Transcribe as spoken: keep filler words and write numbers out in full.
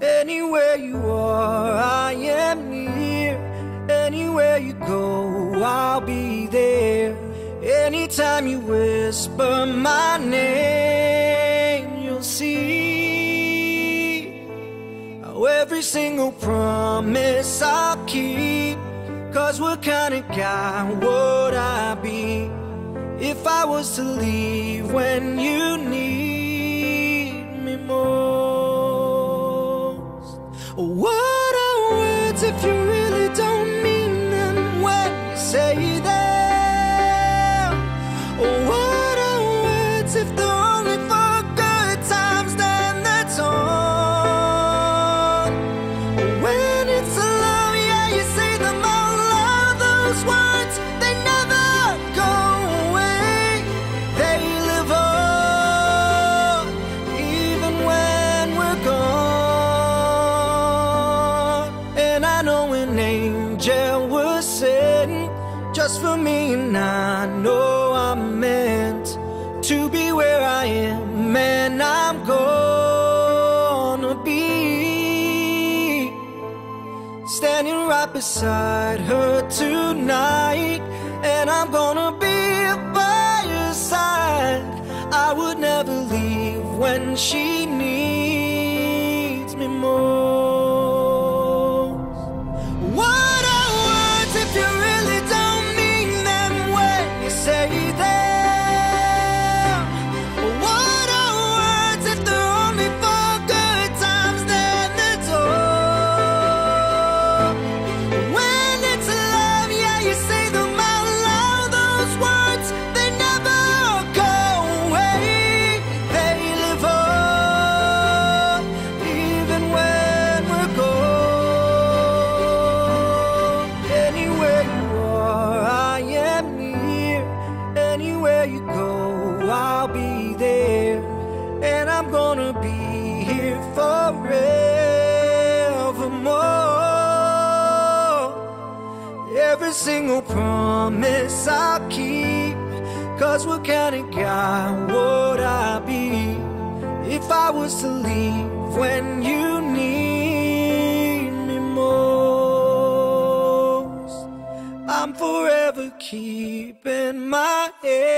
Anywhere you are, I am near. Anywhere you go, I'll be there. Anytime you whisper my name, you'll see how every single promise I'll keep. Cause what kind of guy would I be if I was to leave when you need me most? What are words if you really don't mean them when you say them? What are words if they're only for good times, then that's all? When it's love, yeah, you say them out loud. Those words, they never go away. They live on, even when we're gone. And I know an angel was sent just for me, and I know I'm meant to be where I am, and I'm gonna be standing right beside her tonight, and I'm gonna be by her side. I would never leave when she needs me most. What are words if you really don't mean them when you say them? What are words if they're only for good times, then that's all? When it's love, yeah, you say them out loud. Those words, they never go away. They live on, even when we're gone. Anywhere you are, I am near. Anywhere you go, I'll be there. And I'm gonna be here forevermore. Every single promise I'll keep. Cause what kind of guy would I be if I was to leave when you need me most? I'm forever keeping my head